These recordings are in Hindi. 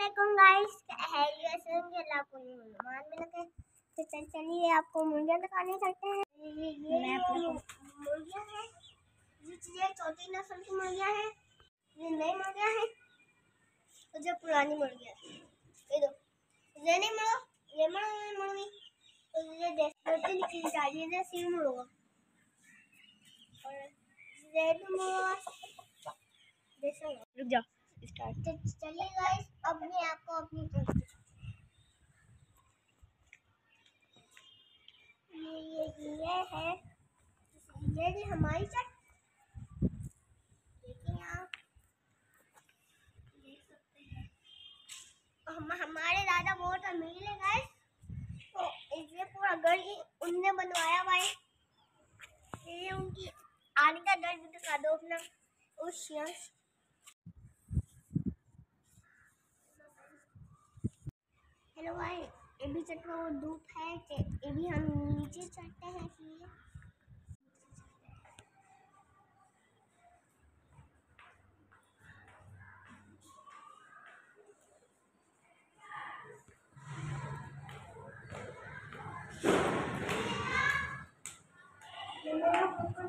अस्सलाम गाइस, कैसे होंगे आपको मान में लगे। तो चलिए आपको मुर्गियां दिखाने चलते हैं। ये मुर्गियां हैं, ये चौथी नस्ल की मुर्गियां हैं। ये नई मुर्गियां हैं और जो पुरानी मुर्गियां हैं। ये दो ये नहीं मुड़ो, ये मुड़ोगी तो ये जैसे निकली चाहिए जैसे मुड़ोगा और ये भी मुड़ोगा। रुक जाओ, स्टार्ट। चलिए गाइस, अब मैं आपको अपनी ये है, ये भी हमारी चट। देखिए आप देख सकते हैं, हमारे दादा बहुत अमीर है गाइस, तो इसलिए पूरा घर ही उनने बनवाया भाई। ये उनकी आने का घर भी दिखा दो अपना। उस हेलो भाई, ये भी चट वो धूप है, ये भी हम नीचे चढ़ते हैं इसलिए।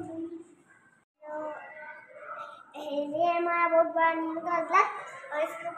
ये हमारा बहुत बड़ा नीम का गमला और इसको